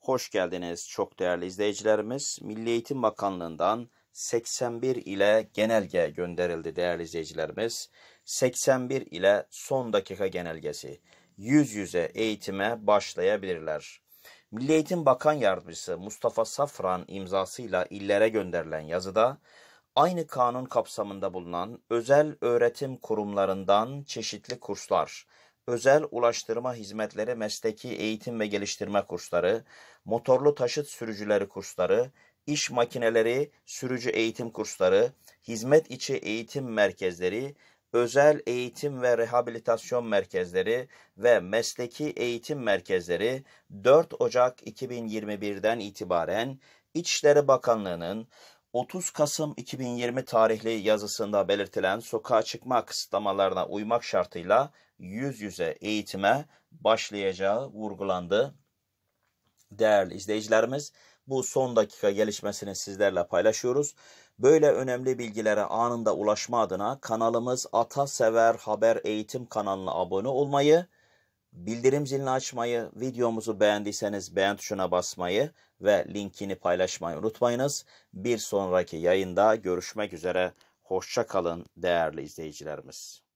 Hoş geldiniz çok değerli izleyicilerimiz. Milli Eğitim Bakanlığı'ndan 81 ile genelge gönderildi değerli izleyicilerimiz. 81 ile son dakika genelgesi. Yüz yüze eğitime başlayabilirler. Milli Eğitim Bakan Yardımcısı Mustafa Safran imzasıyla illere gönderilen yazıda aynı kanun kapsamında bulunan özel öğretim kurumlarından çeşitli kurslar, özel ulaştırma hizmetleri mesleki eğitim ve geliştirme kursları, motorlu taşıt sürücüleri kursları, iş makineleri sürücü eğitim kursları, hizmet içi eğitim merkezleri, özel eğitim ve rehabilitasyon merkezleri ve mesleki eğitim merkezleri 4 Ocak 2021'den itibaren İçişleri Bakanlığı'nın 30 Kasım 2020 tarihli yazısında belirtilen sokağa çıkma kısıtlamalarına uymak şartıyla yüz yüze eğitime başlayacağı vurgulandı. Değerli izleyicilerimiz, bu son dakika gelişmesini sizlerle paylaşıyoruz. Böyle önemli bilgilere anında ulaşma adına kanalımız Atasever Haber Eğitim kanalına abone olmayı, bildirim zilini açmayı, videomuzu beğendiyseniz beğen tuşuna basmayı ve linkini paylaşmayı unutmayınız. Bir sonraki yayında görüşmek üzere. Hoşça kalın değerli izleyicilerimiz.